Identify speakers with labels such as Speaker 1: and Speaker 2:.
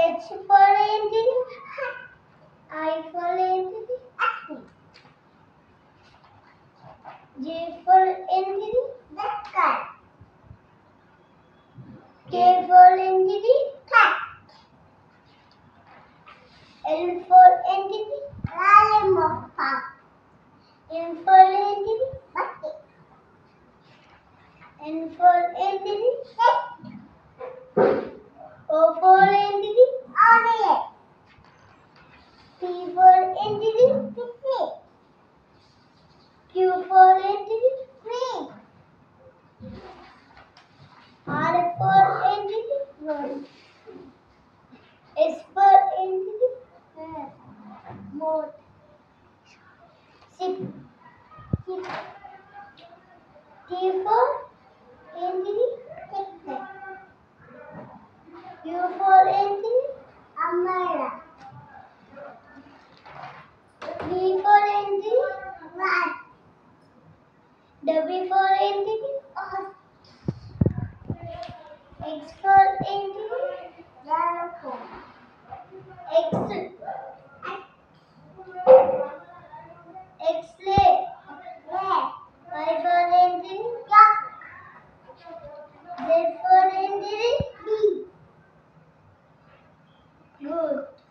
Speaker 1: H for entity. I for entity. J for entity. K for entity. L for entity. M for entity. N for entity. O for entity. P for entity. Q for entity. R for entity. S for entity. More. Six. T for entity. U for entity. V for entity. W for entity. X for entity. X. X-ray. Y for entity. Z for entity. Good.